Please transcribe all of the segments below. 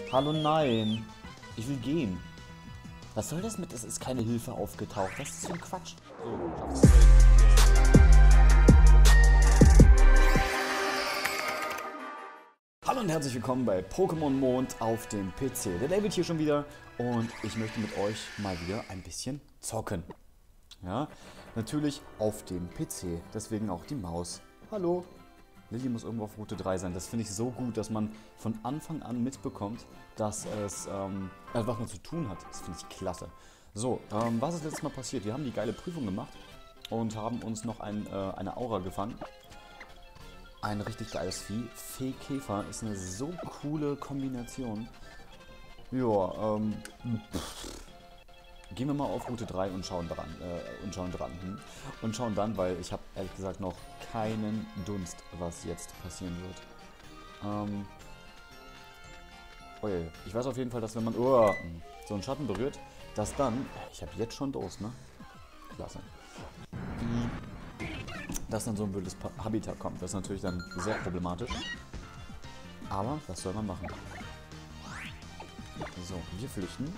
Hallo, nein. Ich will gehen. Was soll das mit? Es ist keine Hilfe aufgetaucht. Was ist so ein Quatsch? So, schaff's. Hallo und herzlich willkommen bei Pokémon Mond auf dem PC. Der David hier schon wieder und ich möchte mit euch mal wieder ein bisschen zocken. Ja, natürlich auf dem PC, deswegen auch die Maus. Hallo. Lilly muss irgendwo auf Route 3 sein. Das finde ich so gut, dass man von Anfang an mitbekommt, dass es was man zu tun hat. Das finde ich klasse. So, was ist letztes Mal passiert? Wir haben die geile Prüfung gemacht und haben uns noch eine Aura gefangen. Ein richtig geiles Vieh. Fee-Käfer ist eine so coole Kombination. Ja, gehen wir mal auf Route 3 und schauen dran. Und schauen dann, weil ich habe ehrlich gesagt noch keinen Dunst, was jetzt passieren wird. Oh je. Ich weiß auf jeden Fall, dass wenn man so einen Schatten berührt, dass dann, ich habe jetzt schon Durst, ne? Klasse. Dass dann so ein wildes Habitat kommt. Das ist natürlich dann sehr problematisch. Aber was soll man machen? So, wir flüchten.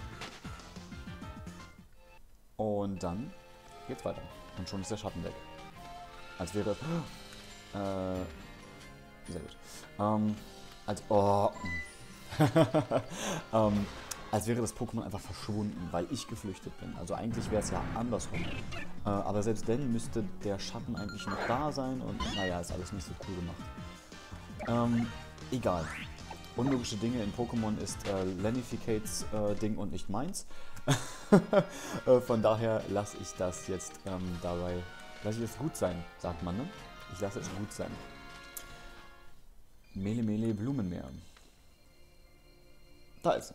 Und dann geht's weiter. Und schon ist der Schatten weg. Als wäre das... sehr gut. Als wäre das Pokémon einfach verschwunden, weil ich geflüchtet bin. Also eigentlich wäre es ja andersrum. Aber selbst dann müsste der Schatten eigentlich noch da sein. Und naja, ist alles nicht so cool gemacht. Egal. Unlogische Dinge in Pokémon ist Lenificates Ding und nicht meins. Von daher lasse ich das jetzt dabei. Lasse ich es gut sein, sagt man, ne? Ich lasse es gut sein. Mele Mele Blumenmeer. Da ist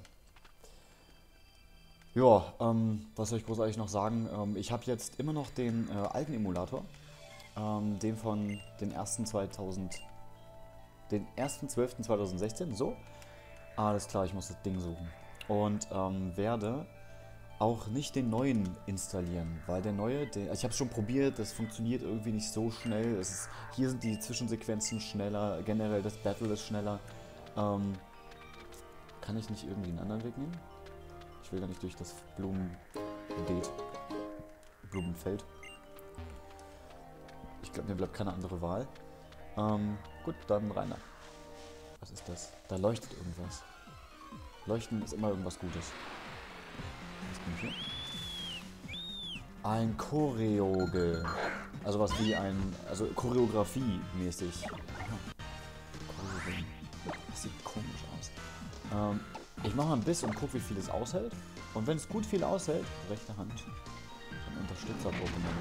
er. Ja, was soll ich großartig noch sagen? Ich habe jetzt immer noch den alten Emulator. Den von den 1.12.2016. So. Alles klar, ich muss das Ding suchen. Und werde auch nicht den neuen installieren, weil der neue, ich habe es schon probiert, das funktioniert irgendwie nicht so schnell. Hier sind die Zwischensequenzen schneller, generell das Battle ist schneller. Kann ich nicht irgendwie einen anderen Weg nehmen? Ich will gar nicht durch das Blumenfeld. Ich glaube, mir bleibt keine andere Wahl. Gut, dann rein da. Was ist das? Da leuchtet irgendwas. Leuchten ist immer irgendwas Gutes. Was bin ich hier? Ein Choreogel. Also was wie also Choreografie-mäßig. Das sieht komisch aus. Ich mache mal ein Biss und gucke, wie viel es aushält. Und wenn es gut viel aushält, rechte Hand. Ein Unterstützer-Pokémon.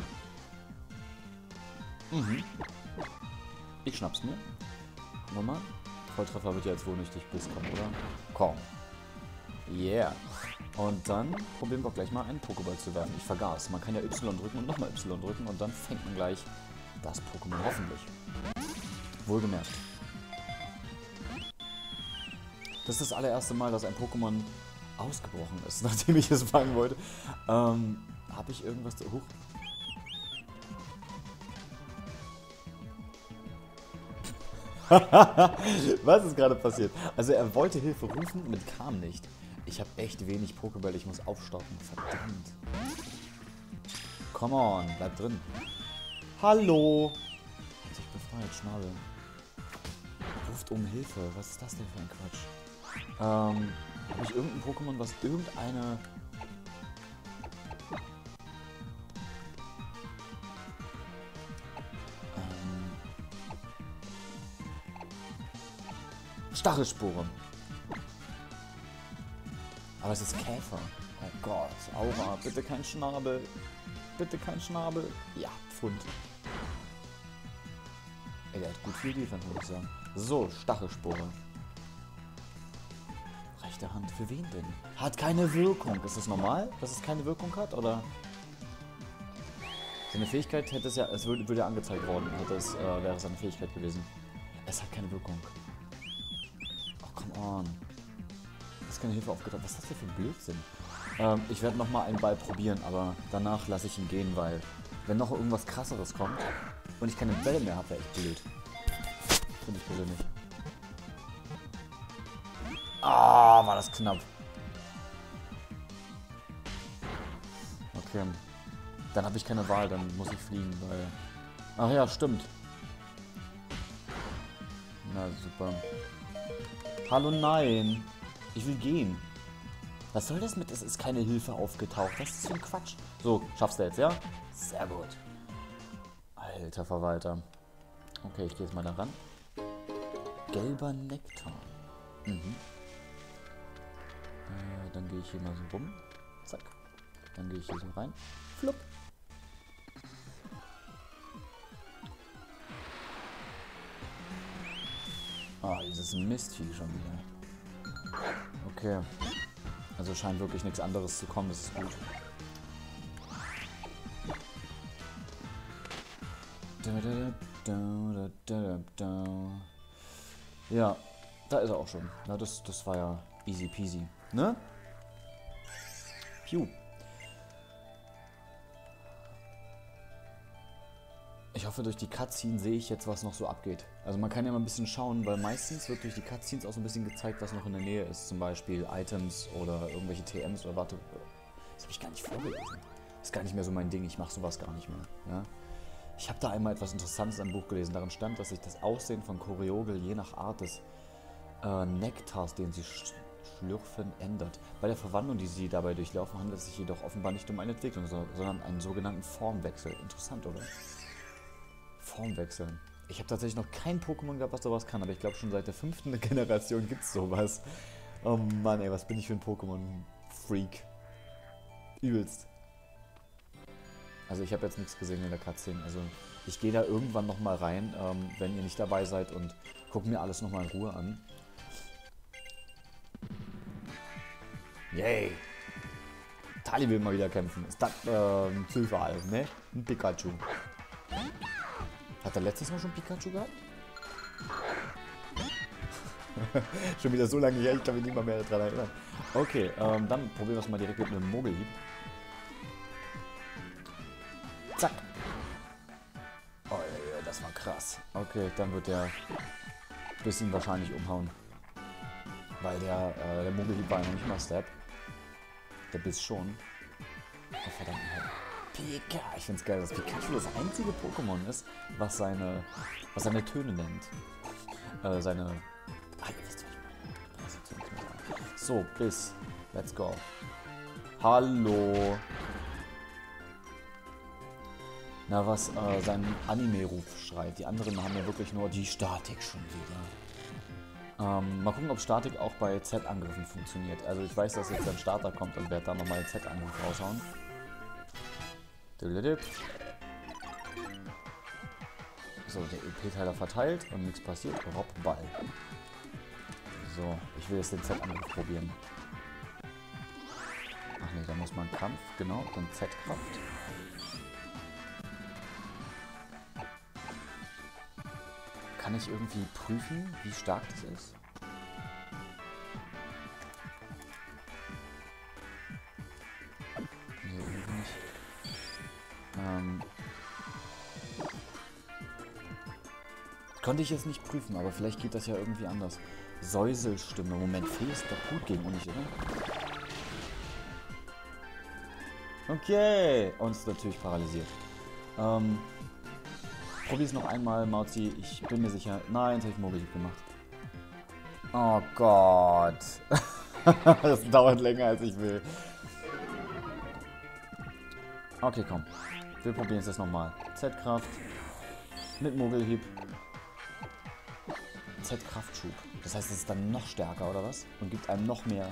Ich schnapp's mir. Gucken wir mal. Volltreffer wird ja jetzt wohl nicht durch Biss kommen, oder? Komm. Yeah. Und dann probieren wir gleich mal einen Pokéball zu werden. Ich vergaß. Man kann ja Y drücken und nochmal Y drücken und dann fängt man gleich das Pokémon hoffentlich. Wohlgemerkt. Das ist das allererste Mal, dass ein Pokémon ausgebrochen ist, nachdem ich es fangen wollte. Habe ich irgendwas zu... Was ist gerade passiert? Also er wollte Hilfe rufen und kam nicht. Ich habe echt wenig Pokéball, ich muss aufstocken. Verdammt. Come on, bleib drin. Hallo. Hat sich befreit, Schnabel. Ruft um Hilfe. Was ist das denn für ein Quatsch? Habe ich irgendein Pokémon, was irgendeine... Stachelspore. Aber es ist Käfer. Oh Gott, Aura, bitte kein Schnabel. Bitte kein Schnabel. Ja, Pfund. Ey, der hat gut viel Defense, muss ich sagen. So, Stachelspore. Rechte Hand, für wen denn? Hat keine Wirkung. Ist das normal, dass es keine Wirkung hat, oder? Seine Fähigkeit hätte es ja, es würde ja angezeigt worden, wäre es seine Fähigkeit gewesen. Es hat keine Wirkung. Come on. Das ist keine Hilfe aufgetaucht. Was ist das denn für ein Blödsinn? Ich werde nochmal einen Ball probieren, aber danach lasse ich ihn gehen, weil wenn noch irgendwas krasseres kommt und ich keine Bälle mehr habe, wäre echt blöd. Finde ich persönlich. Ah, war das knapp. Okay. Dann habe ich keine Wahl, dann muss ich fliegen, weil... Ach ja, stimmt. Na, super. Hallo, nein. Ich will gehen. Was soll das mit? Es ist keine Hilfe aufgetaucht. Was ist für ein Quatsch? So, schaffst du jetzt, ja? Sehr gut. Alter Verwalter. Okay, ich gehe jetzt mal da ran. Gelber Nektar. Mhm. Dann gehe ich hier mal so rum. Zack. Dann gehe ich hier so rein. Flupp. Ah, dieses Mistvieh schon wieder. Okay. Also scheint wirklich nichts anderes zu kommen, das ist gut. Ja, da ist er auch schon. Na, das war ja easy peasy. Ne? Piu. Ich hoffe, durch die Cutscene sehe ich jetzt, was noch so abgeht. Also man kann ja mal ein bisschen schauen, weil meistens wird durch die Cutscenes auch so ein bisschen gezeigt, was noch in der Nähe ist. Zum Beispiel Items oder irgendwelche TMs oder warte. Das habe ich gar nicht vorgelesen. Das ist gar nicht mehr so mein Ding. Ich mache sowas gar nicht mehr. Ja? Ich habe da einmal etwas Interessantes im Buch gelesen. Darin stand, dass sich das Aussehen von Choreogel je nach Art des Nektars, den sie schlürfen, ändert. Bei der Verwandlung, die sie dabei durchlaufen, handelt es sich jedoch offenbar nicht um eine Entwicklung, sondern einen sogenannten Formwechsel. Interessant, oder? Formwechseln. Ich habe tatsächlich noch kein Pokémon gehabt, was sowas kann, aber ich glaube schon seit der 5. Generation gibt es sowas. Oh Mann, ey, was bin ich für ein Pokémon-Freak. Übelst. Also ich habe jetzt nichts gesehen in der Cutscene, also ich gehe da irgendwann nochmal rein, wenn ihr nicht dabei seid und gucke mir alles nochmal in Ruhe an. Yay! Tali will mal wieder kämpfen. Ist das ein Zufall, ne? Ein Pikachu. Hat er letztes Mal schon Pikachu gehabt? Schon wieder so lange her, ich kann mich nicht mal mehr daran erinnern. Okay, dann probieren wir es mal direkt mit einem Mogelhieb. Zack. Oh ja, das war krass. Okay, dann wird der bisschen wahrscheinlich umhauen. Weil der Mogelhieb war ja noch nicht mal Step. Der Biss schon. Oh, verdammt. Pika. Ich find's geil, dass Pikachu das einzige Pokémon ist, was seine Töne nennt. Seine... Ah, ihr wisst, was ich meine. So, Biss. Let's go. Hallo. Na, was sein Anime-Ruf schreit. Die anderen haben ja wirklich nur die Statik schon wieder. Mal gucken, ob Statik auch bei Z-Angriffen funktioniert. Also ich weiß, dass jetzt ein Starter kommt und werde da nochmal einen Z-Angriff raushauen. So, der EP-Teiler verteilt und nichts passiert. Robball. So, ich will jetzt den Z-Angriff probieren. Ach nee, da muss man Kampf, genau, dann Z-Kraft. Kann ich irgendwie prüfen, wie stark das ist? Nee, irgendwie nicht. Konnte ich jetzt nicht prüfen, aber vielleicht geht das ja irgendwie anders. Säuselstimme. Moment, Fee ist doch gut gegen Unis, oder? Okay. Und ist natürlich paralysiert. Probier's noch einmal, Mauzi. Ich bin mir sicher. Nein, jetzt habe ich Mogelhieb gemacht. Oh Gott. Das dauert länger, als ich will. Okay, komm. Wir probieren es jetzt nochmal. Z-Kraft. Mit Mogelhieb. Z-Kraftschub. Das heißt, es ist dann noch stärker, oder was? Und gibt einem noch mehr.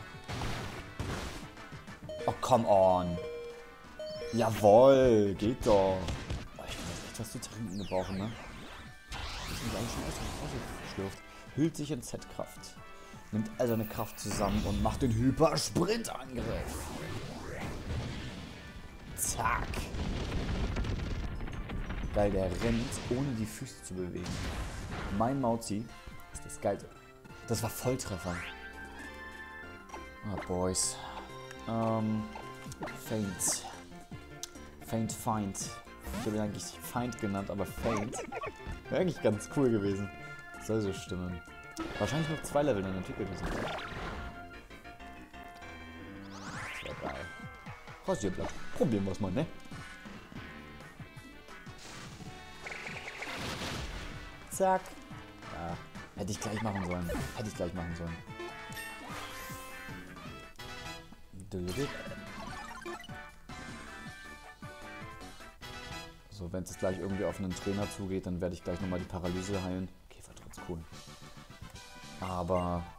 Oh, come on. Jawohl, geht doch. Oh, ich kann jetzt echt was zu trinken gebrauchen, ne? Das ist nicht alles schon ausgeschlürft. Hüllt sich in Z-Kraft. Nimmt also eine Kraft zusammen und macht den Hypersprintangriff. Zack. Geil, der rennt, ohne die Füße zu bewegen. Mein Mauzi ist das Geilste. Das war Volltreffer. Ah, Boys. Feint. Feint. Ich habe ihn eigentlich Feind genannt, aber Feint. Wäre eigentlich ganz cool gewesen. Soll so stimmen. Wahrscheinlich noch 2 Level, dann entwickelt es sich. Rasierblatt. Probieren wir es mal, ne? Zack. Ja, hätte ich gleich machen sollen. Hätte ich gleich machen sollen. So, wenn es gleich irgendwie auf einen Trainer zugeht, dann werde ich gleich nochmal die Paralyse heilen. Käfertrotz, cool. Aber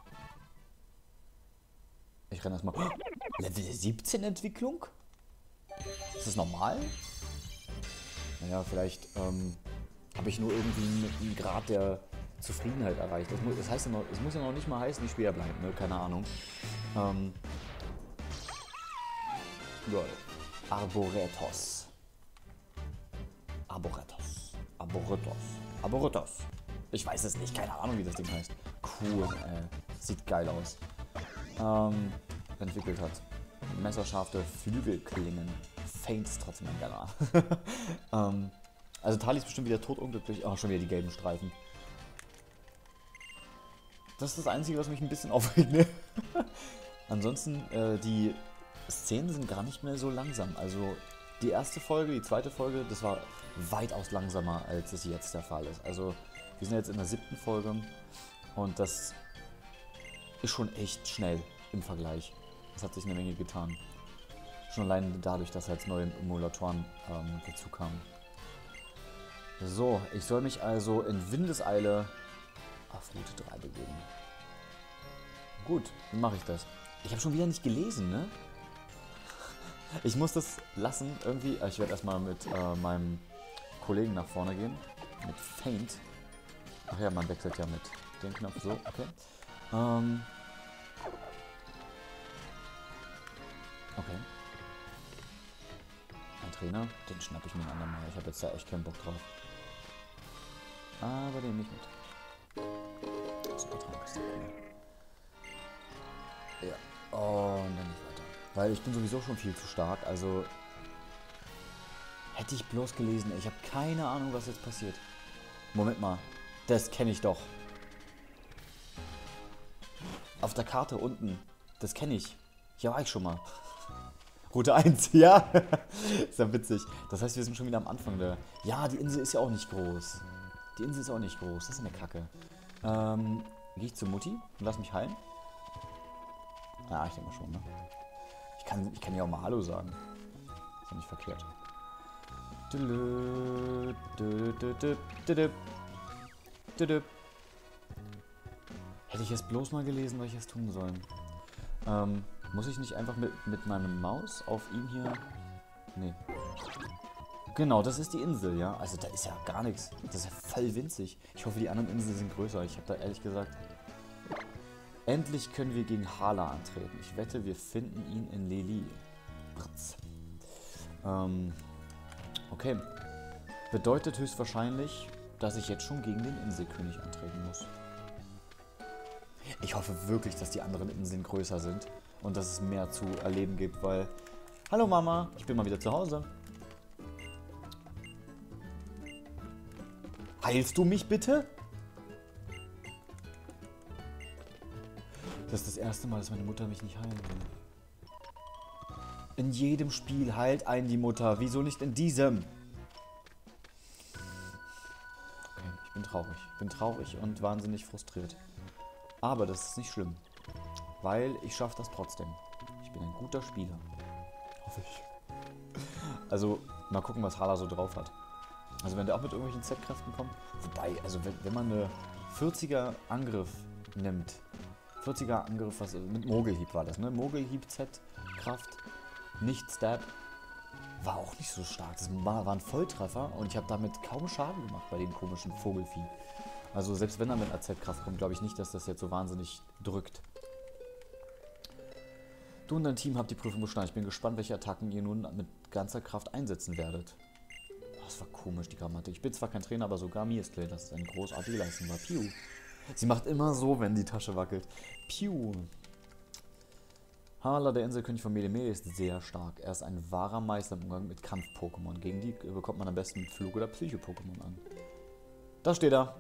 ich renne erstmal. Level 17 Entwicklung? Ist das normal? Naja, vielleicht habe ich nur irgendwie einen Grad der Zufriedenheit erreicht. Das heißt ja noch, es muss ja noch nicht mal heißen, wie schwer bleibt, ne? Keine Ahnung. Ja. Arboretos. Arboretos. Arboretos. Arboretos. Ich weiß es nicht, keine Ahnung, wie das Ding heißt. Cool, sieht geil aus. Entwickelt hat. Messerscharfe Flügelklingen. Faint ist trotzdem ein geiler. Also Tali ist bestimmt wieder totunglücklich. Oh, schon wieder die gelben Streifen. Das ist das Einzige, was mich ein bisschen aufregt, ne? Ansonsten, die Szenen sind gar nicht mehr so langsam. Also die erste Folge, die zweite Folge, das war weitaus langsamer, als es jetzt der Fall ist. Also wir sind jetzt in der 7. Folge und das ist schon echt schnell im Vergleich. Das hat sich eine Menge getan. Schon allein dadurch, dass jetzt neue Emulatoren dazu kamen. So, ich soll mich also in Windeseile auf Route 3 begeben. Gut, dann mache ich das. Ich habe schon wieder nicht gelesen, ne? Ich muss das lassen irgendwie. Ich werde erstmal mit meinem Kollegen nach vorne gehen. Mit Faint. Ach ja, man wechselt ja mit dem Knopf. So, okay. Okay. Ein Trainer, den schnapp ich mir ein andermal. Ich habe jetzt da echt keinen Bock drauf. Aber den nicht mit. Super Trank ist der Kunde. Ja. Und dann nicht weiter. Weil ich bin sowieso schon viel zu stark. Also hätte ich bloß gelesen. Ich habe keine Ahnung, was jetzt passiert. Moment mal. Das kenne ich doch. Auf der Karte unten. Das kenne ich. Hier war ich schon mal. Route 1, ja. Ist ja witzig. Das heißt, wir sind schon wieder am Anfang der... Ja, die Insel ist ja auch nicht groß. Die Insel ist auch nicht groß. Das ist eine Kacke. Gehe ich zu Mutti und lass mich heilen? Ja, ich denke mal schon, ne? Ich kann ja auch mal Hallo sagen. Ist ja nicht verkehrt. Hätte ich jetzt bloß mal gelesen, was ich jetzt tun soll. Muss ich nicht einfach mit meinem Maus auf ihn hier... Nee. Genau, das ist die Insel, ja. Also da ist ja gar nichts. Das ist ja voll winzig. Ich hoffe, die anderen Inseln sind größer. Ich habe da ehrlich gesagt... Endlich können wir gegen Hala antreten. Ich wette, wir finden ihn in Lely. Okay. Bedeutet höchstwahrscheinlich, dass ich jetzt schon gegen den Inselkönig antreten muss. Ich hoffe wirklich, dass die anderen Inseln größer sind und dass es mehr zu erleben gibt, weil... Hallo Mama, ich bin mal wieder zu Hause. Heilst du mich bitte? Das ist das erste Mal, dass meine Mutter mich nicht heilen will. In jedem Spiel heilt einen die Mutter. Wieso nicht in diesem? Okay, ich bin traurig. Ich bin traurig und wahnsinnig frustriert. Aber das ist nicht schlimm. Weil ich schaffe das trotzdem. Ich bin ein guter Spieler. Hoffe ich. Also, mal gucken, was Hala so drauf hat. Also, wenn der auch mit irgendwelchen Z-Kräften kommt. Wobei, also wenn man eine 40er Angriff nimmt. 40er Angriff, was mit Mogelhieb war das, ne? Mogelhieb, Z-Kraft, nicht Stab. War auch nicht so stark. Das war ein Volltreffer und ich habe damit kaum Schaden gemacht bei dem komischen Vogelvieh. Also selbst wenn er mit einer Z-Kraft kommt, glaube ich nicht, dass das jetzt so wahnsinnig drückt. Du und dein Team habt die Prüfung bestanden. Ich bin gespannt, welche Attacken ihr nun mit ganzer Kraft einsetzen werdet. Das war komisch, die Grammatik. Ich bin zwar kein Trainer, aber sogar mir ist klar, dass es eine großartige Leistung war. Piu. Sie macht immer so, wenn die Tasche wackelt. Piu. Hala, der Inselkönig von Melemele, ist sehr stark. Er ist ein wahrer Meister im Umgang mit Kampf-Pokémon. Gegen die bekommt man am besten mit Flug- oder Psycho-Pokémon an. Da steht er.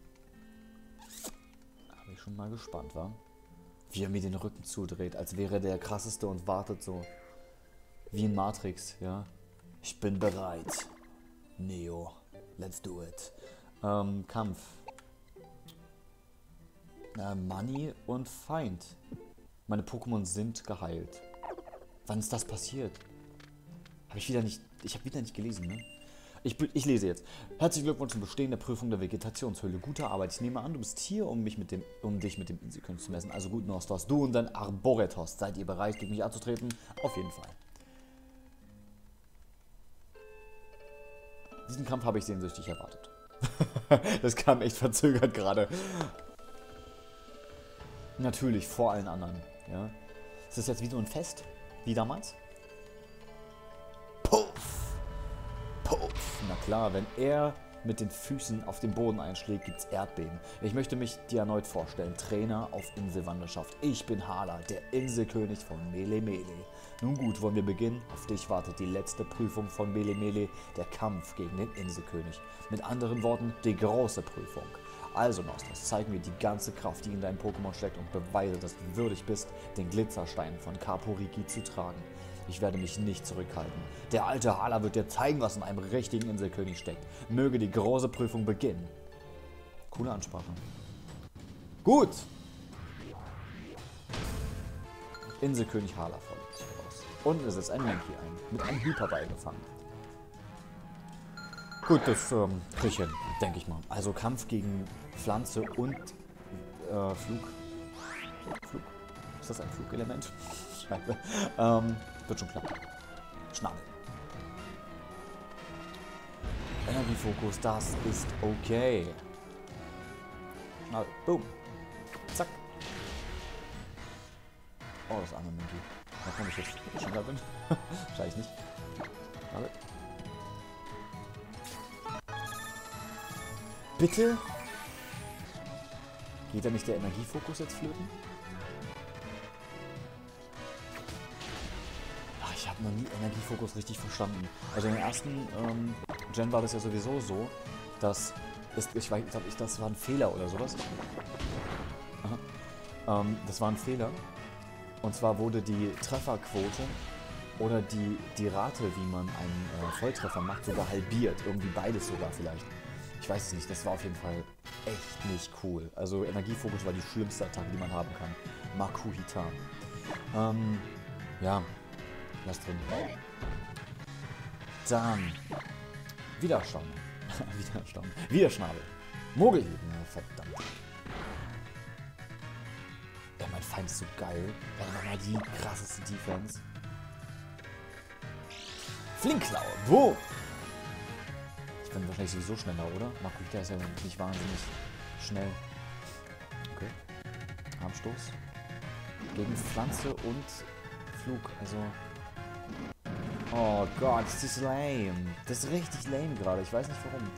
Da bin ich schon mal gespannt, wa? Wie er mir den Rücken zudreht, als wäre der krasseste und wartet so. Wie in Matrix, ja. Ich bin bereit. Neo, let's do it. Kampf. Money und Feind. Meine Pokémon sind geheilt. Wann ist das passiert? Ich habe wieder nicht gelesen, ne? Ich lese jetzt. Herzlichen Glückwunsch zum Bestehen der Prüfung der Vegetationshöhle. Gute Arbeit. Ich nehme an, du bist hier, um dich mit dem Inselkönig zu messen. Also gut, Nostos. Du und dein Arboretos. Seid ihr bereit, gegen mich anzutreten? Auf jeden Fall. Diesen Kampf habe ich sehnsüchtig erwartet. Das kam echt verzögert gerade. Natürlich, vor allen anderen. Ja. Ist das jetzt wie so ein Fest? Wie damals? Puff! Puff! Na klar, wenn er mit den Füßen auf den Boden einschlägt, gibt's Erdbeben. Ich möchte mich dir erneut vorstellen. Trainer auf Inselwanderschaft. Ich bin Hala, der Inselkönig von Melemele. Nun gut, wollen wir beginnen? Auf dich wartet die letzte Prüfung von Melemele, der Kampf gegen den Inselkönig. Mit anderen Worten, die große Prüfung. Also Nostos, zeig mir die ganze Kraft, die in deinem Pokémon steckt und beweise, dass du würdig bist, den Glitzerstein von Kaporiki zu tragen. Ich werde mich nicht zurückhalten. Der alte Hala wird dir zeigen, was in einem richtigen Inselkönig steckt. Möge die große Prüfung beginnen. Coole Ansprache. Gut. Inselkönig Hala folgt aus. Unten ist es ein Mankey ein, mit einem Hyperball gefangen. Gut, das krieg ich hin, denke ich mal. Also Kampf gegen Pflanze und Flug. Flug? Ist das ein Flugelement? Scheiße. Wird schon klappen. Schnabel. Energiefokus, das ist okay. Schnabel. Boom. Zack. Oh, das arme Monkey. Da komme ich jetzt schneller bin. Wahrscheinlich nicht. Schnabel. Bitte? Geht da nicht der Energiefokus jetzt flöten? Ach, ich habe noch nie Energiefokus richtig verstanden. Also in der ersten Gen war das ja sowieso so, dass ich glaube, das war ein Fehler oder sowas. Aha. Das war ein Fehler. Und zwar wurde die Trefferquote oder die Rate, wie man einen Volltreffer macht, sogar halbiert. Irgendwie beides sogar vielleicht. Ich weiß es nicht, das war auf jeden Fall echt nicht cool. Also Energiefokus war die schlimmste Attacke, die man haben kann. Makuhita. Ja, lass drin. Dann Widerstand. Widerschnabel. Mogelhieben, ja, verdammt. Ja, mein Feind ist so geil. Ja, nochmal die krasseste Defense. Flinkklaue, wo? Ich bin wahrscheinlich sowieso schneller, oder? Makuhita ist ja nicht wahnsinnig schnell. Okay. Armstoß. Gegen Pflanze und Flug. Also. Oh Gott, das ist lame. Das ist richtig lame gerade. Ich weiß nicht warum.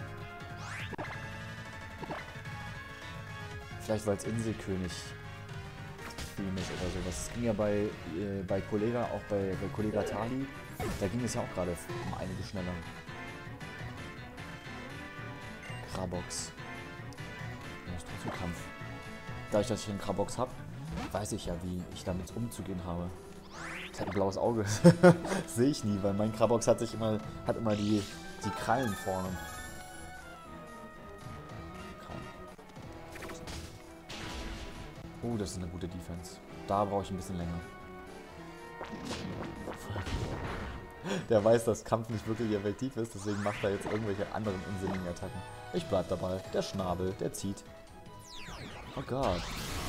Vielleicht weil es Inselkönig Theme ist oder sowas. Das ging ja bei Kollega, auch bei Kollega Tali. Da ging es ja auch gerade um einige schneller. Krabox. Ja, ist trotzdem Kampf. Dadurch, dass ich einen Krabox habe, weiß ich ja, wie ich damit umzugehen habe. Ich habe ein blaues Auge. Das sehe ich nie, weil mein Krabox hat immer die Krallen vorne. Oh, das ist eine gute Defense. Da brauche ich ein bisschen länger. Der weiß, dass Kampf nicht wirklich effektiv ist, deswegen macht er jetzt irgendwelche anderen unsinnigen Attacken. Ich bleib dabei. Der Schnabel, der zieht. Oh Gott.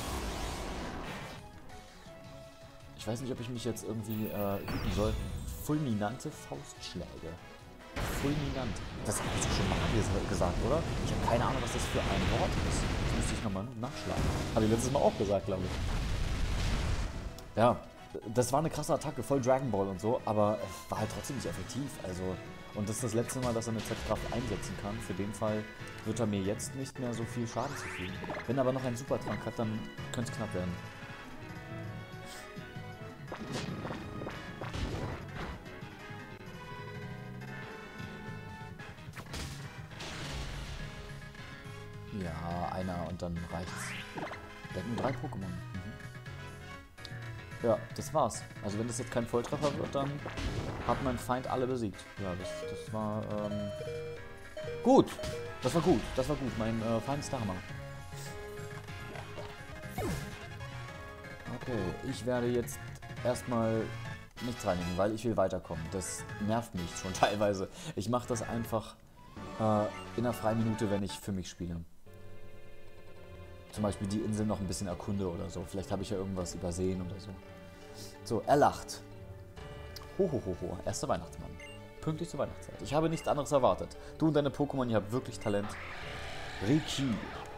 Ich weiß nicht, ob ich mich jetzt irgendwie hüten soll. Fulminante Faustschläge. Fulminant. Das habe ich schon mal gesagt, oder? Ich habe keine Ahnung, was das für ein Wort ist. Das müsste ich nochmal nachschlagen. Habe ich letztes Mal auch gesagt, glaube ich. Ja, das war eine krasse Attacke, voll Dragon Ball und so, aber es war halt trotzdem nicht effektiv. Also, und das ist das letzte Mal, dass er eine Z-Kraft einsetzen kann. Für den Fall wird er mir jetzt nicht mehr so viel Schaden zufügen. Wenn er aber noch einen Supertrank hat, dann könnte es knapp werden. Ja, einer und dann reicht's. Wir hatten 3 Pokémon. Ja, das war's. Also wenn das jetzt kein Volltreffer wird, dann hat mein Feind alle besiegt. Ja, das war gut. Das war gut. Das war gut. Mein Feind ist der Hammer. Okay, ich werde jetzt erstmal nichts reinigen, weil ich will weiterkommen. Das nervt mich schon teilweise. Ich mache das einfach in einer freien Minute, wenn ich für mich spiele. Zum Beispiel die Insel noch ein bisschen erkunde oder so. Vielleicht habe ich ja irgendwas übersehen oder so. So, er lacht. Ho, erster Weihnachtsmann. Pünktlich zur Weihnachtszeit. Ich habe nichts anderes erwartet. Du und deine Pokémon, ihr habt wirklich Talent. Riki.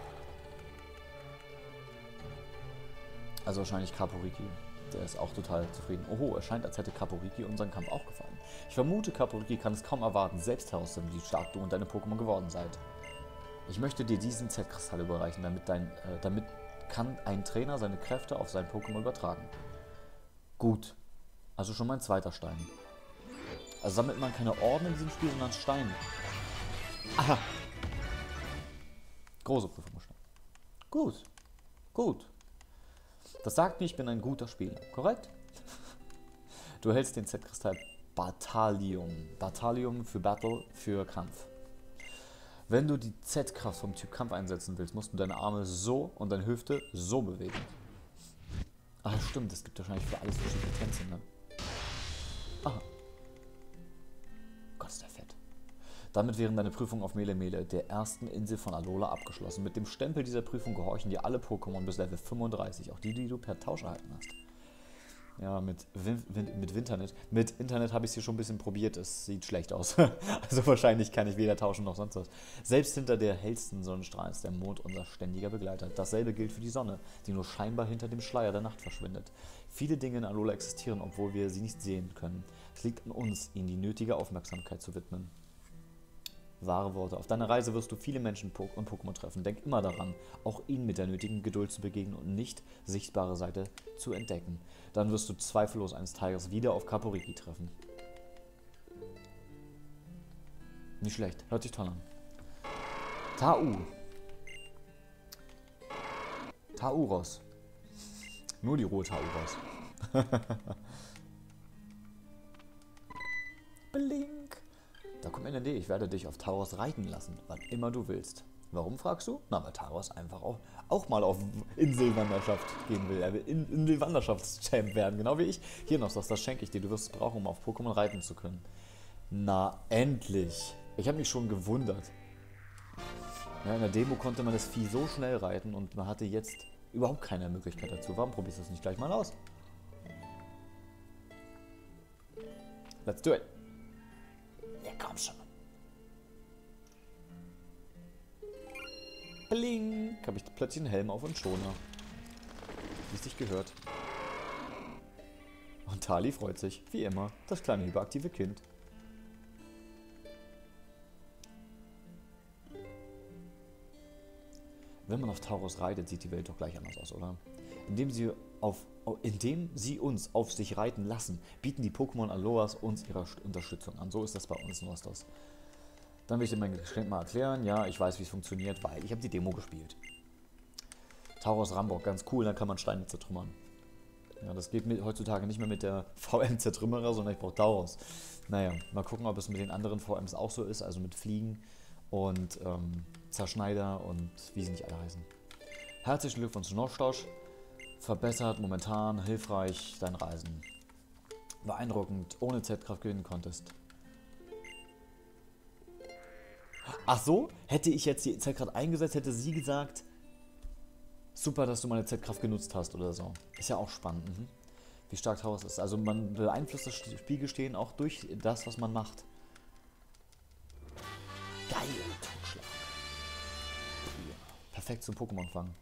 Also wahrscheinlich Caporiki. Der ist auch total zufrieden. Oho, es scheint, als hätte Caporiki unseren Kampf auch gefallen. Ich vermute, Caporiki kann es kaum erwarten, selbst herauszufinden, wie stark du und deine Pokémon geworden seid. Ich möchte dir diesen Z-Kristall überreichen, damit kann ein Trainer seine Kräfte auf sein Pokémon übertragen. Gut. Also schon mein zweiter Stein. Also sammelt man keine Orden in diesem Spiel, sondern Steine. Aha. Große Prüfung bestanden. Gut. Gut. Das sagt mir, ich bin ein guter Spieler, korrekt? Du hältst den Z-Kristall Battalium. Battalium für Battle, für Kampf. Wenn du die Z-Kraft vom Typ Kampf einsetzen willst, musst du deine Arme so und deine Hüfte so bewegen. Ach stimmt, es gibt wahrscheinlich für alles verschiedene Tänze, ne? Aha. Gott, ist der fett. Damit wären deine Prüfungen auf Melemele, der ersten Insel von Alola, abgeschlossen. Mit dem Stempel dieser Prüfung gehorchen dir alle Pokémon bis Level 35, auch die, die du per Tausch erhalten hast. Ja, mit Winternet. Mit Internet habe ich es hier schon ein bisschen probiert. Es sieht schlecht aus. Also wahrscheinlich kann ich weder tauschen noch sonst was. Selbst hinter der hellsten Sonnenstrahl ist der Mond unser ständiger Begleiter. Dasselbe gilt für die Sonne, die nur scheinbar hinter dem Schleier der Nacht verschwindet. Viele Dinge in Alola existieren, obwohl wir sie nicht sehen können. Es liegt an uns, ihnen die nötige Aufmerksamkeit zu widmen. Wahre Worte. Auf deiner Reise wirst du viele Menschen und Pokémon treffen. Denk immer daran, auch ihnen mit der nötigen Geduld zu begegnen und nicht sichtbare Seite zu entdecken. Dann wirst du zweifellos eines Tages wieder auf Caporiki treffen. Nicht schlecht. Hört sich toll an. Tau. Tauros. Nur die Ruhe Tauros. Blink. Da kommt mir eine Idee, ich werde dich auf Tauros reiten lassen, wann immer du willst. Warum, fragst du? Na, weil Tauros einfach auch mal auf Inselwanderschaft gehen will. Er will Inselwanderschaftschamp werden, genau wie ich. Hier noch das schenke ich dir, du wirst es brauchen, um auf Pokémon reiten zu können. Na, endlich. Ich habe mich schon gewundert. Ja, in der Demo konnte man das Vieh so schnell reiten und man hatte jetzt überhaupt keine Möglichkeit dazu. Warum probierst du das nicht gleich mal aus? Let's do it. Ja, komm schon. Blink. Habe ich plötzlich einen Helm auf und Schoner. Wie es sich gehört. Und Tali freut sich, wie immer, das kleine hyperaktive Kind. Wenn man auf Tauros reitet, sieht die Welt doch gleich anders aus, oder? Indem sie uns auf sich reiten lassen, bieten die Pokémon Alolas uns ihre Unterstützung an. So ist das bei uns in Nostos. Dann will ich dir mein Geschenk mal erklären. Ja, ich weiß, wie es funktioniert, weil ich habe die Demo gespielt. Tauros Rambock, ganz cool, dann kann man Steine zertrümmern. Ja, das geht heutzutage nicht mehr mit der VM-Zertrümmerer, sondern ich brauche Tauros. Naja, mal gucken, ob es mit den anderen VMs auch so ist, also mit Fliegen und Zerschneider und wie sie nicht alle heißen. Herzlichen Glückwunsch zu Nostos. Verbessert, momentan, hilfreich, dein Reisen. Beeindruckend, ohne Z-Kraft gewinnen konntest. Ach so, hätte ich jetzt die Z-Kraft eingesetzt, hätte sie gesagt, super, dass du meine Z-Kraft genutzt hast oder so. Ist ja auch spannend, wie stark Tauros ist. Also man beeinflusst das Spielgeschehen auch durch das, was man macht. Geil, Totschlag. Ja. Perfekt zum Pokémon-Fangen.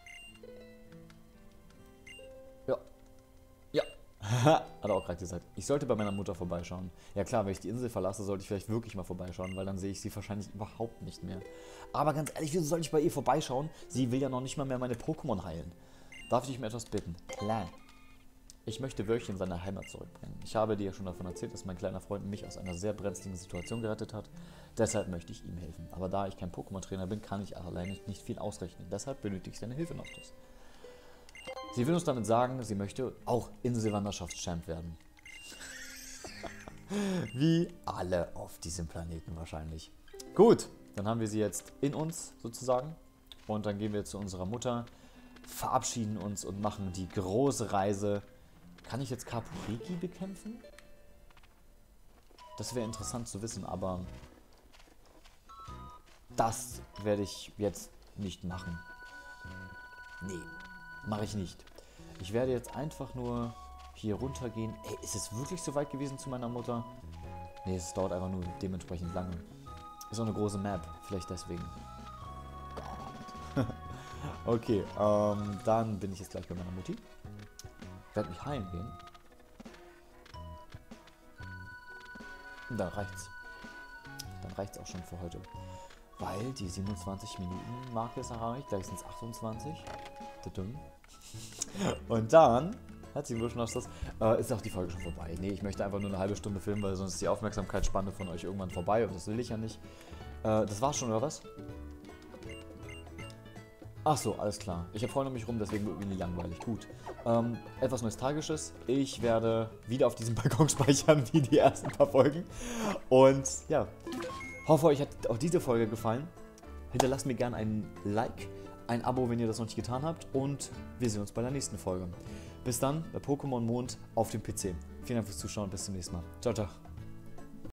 Ja. Ja. Hat er auch gerade gesagt. Ich sollte bei meiner Mutter vorbeischauen. Ja klar, wenn ich die Insel verlasse, sollte ich vielleicht wirklich mal vorbeischauen, weil dann sehe ich sie wahrscheinlich überhaupt nicht mehr. Aber ganz ehrlich, wieso soll ich bei ihr vorbeischauen? Sie will ja noch nicht mal mehr meine Pokémon heilen. Darf ich dich um etwas bitten? Klar. Ich möchte Wölkchen in seine Heimat zurückbringen. Ich habe dir ja schon davon erzählt, dass mein kleiner Freund mich aus einer sehr brenzligen Situation gerettet hat. Deshalb möchte ich ihm helfen. Aber da ich kein Pokémon-Trainer bin, kann ich alleine nicht viel ausrichten. Deshalb benötige ich seine Hilfe, Nostos. Sie will uns damit sagen, sie möchte auch Inselwanderschaftschamp werden. Wie alle auf diesem Planeten wahrscheinlich. Gut, dann haben wir sie jetzt in uns sozusagen. Und dann gehen wir zu unserer Mutter, verabschieden uns und machen die große Reise. Kann ich jetzt Kapuriki bekämpfen? Das wäre interessant zu wissen, aber das werde ich jetzt nicht machen. Nee, mache ich nicht. Ich werde jetzt einfach nur hier runtergehen. Ey, ist es wirklich so weit gewesen zu meiner Mutter? Nee, es dauert einfach nur dementsprechend lange. Ist auch eine große Map, vielleicht deswegen. Gott. Okay, dann bin ich jetzt gleich bei meiner Mutti. Werde mich heilen gehen. Da reicht's. Dann reicht's auch schon für heute. Weil die 27-Minuten-Marke ist erreicht. Gleich sind es 28. Und dann, herzlichen Glückwunsch, ist auch die Folge schon vorbei. Nee, ich möchte einfach nur eine halbe Stunde filmen, weil sonst ist die Aufmerksamkeitsspanne von euch irgendwann vorbei und das will ich ja nicht. Das war's schon, oder was? Ach so, alles klar. Ich habe vorhin um mich rum, deswegen wird mir nie langweilig. Gut. Etwas Nostalgisches. Ich werde wieder auf diesem Balkon speichern, wie die ersten paar Folgen. Und ja, hoffe, euch hat auch diese Folge gefallen. Hinterlasst mir gerne ein Like, ein Abo, wenn ihr das noch nicht getan habt. Und wir sehen uns bei der nächsten Folge. Bis dann bei Pokémon Mond auf dem PC. Vielen Dank fürs Zuschauen. Bis zum nächsten Mal. Ciao, ciao.